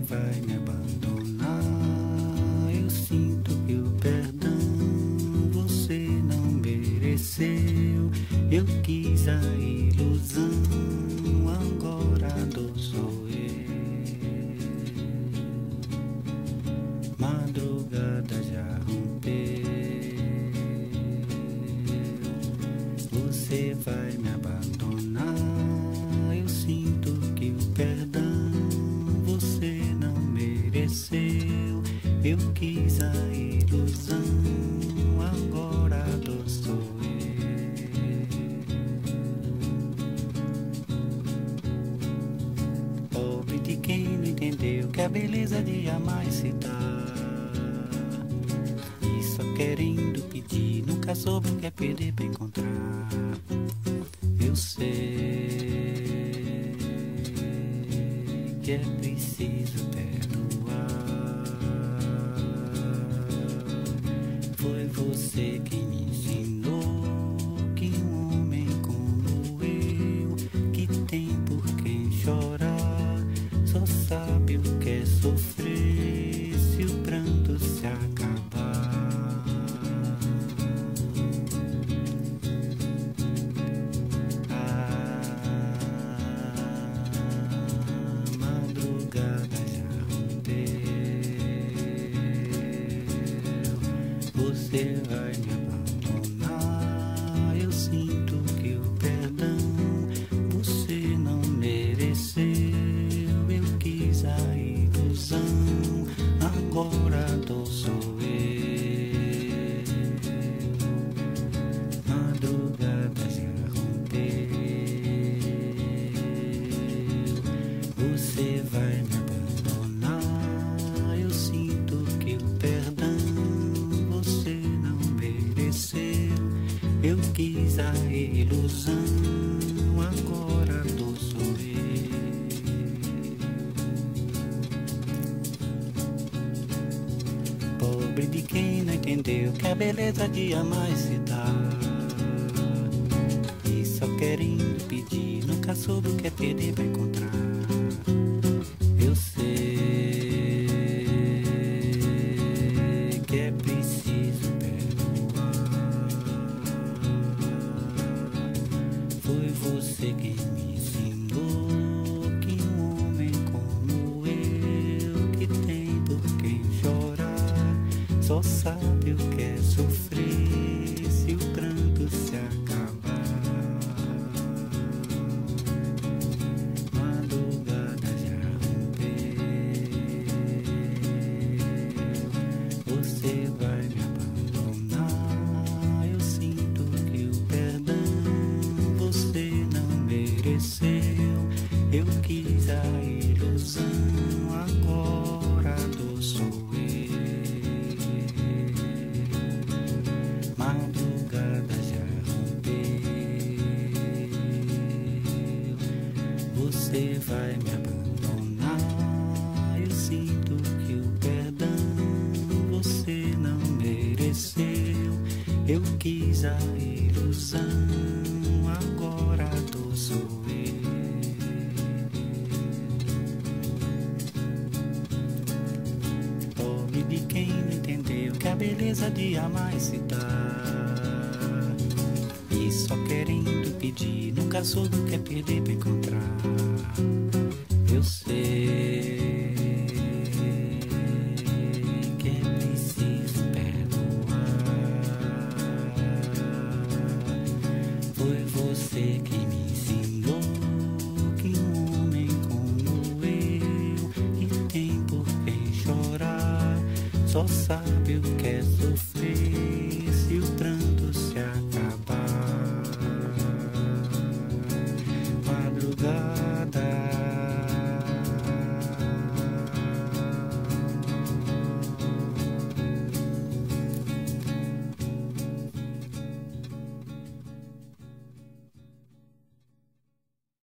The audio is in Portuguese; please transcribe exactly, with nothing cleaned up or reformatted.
vai me abandonar. Eu sinto que o perdão você não mereceu. Eu quis a ilusão, agora a dor sou eu. Madrugada já rompeu. Você vai me abandonar. Eu sinto que o perdão você não mereceu. Eu quis a ilusão, agora a dor sou eu. Pobre de quem não entendeu que a beleza de amar é se dar. E só querendo pedir, nunca soube o que é perder pra encontrar. Eu sei que é preciso perdoar. Foi você quem me ensinou que um homem como eu, que tem por quem chorar, só sabe o que é sofrer se o pranto se acabar. Você vai me abandonar. Eu sinto que o perdão você não mereceu. Eu quis a ilusão, agora a dor sou eu. Madrugada já rompeu. Você vai me abandonar. Eu sinto que o perdão eu quis a ilusão, agora a dor sou eu. Pobre de quem não entendeu que a beleza de amar é se dar. E só querendo pedir, nunca soube o que é perder pra encontrar. Eu sei que é preciso você quem me ensinou que um homem como eu, que tem por quem chorar, só sabe o que é sofrer se o pranto se acabar. Madrugada já rompeu. Você vai me abandonar. Eu sinto que o perdão você não mereceu. Eu quis a ilusão, agora a dor sou eu. Madrugada já rompeu. Você vai me abandonar. Eu sinto que o perdão você não mereceu. Eu quis a ilusão, agora a dor sou eu. Pobre de quem não entendeu que a beleza de amar é se dar. E só querendo pedir, nunca soube o que é perder pra encontrar. Eu sei que é preciso perdoar. Foi você quem me ensinou que um homem como eu, que tem por quem chorar, só sabe o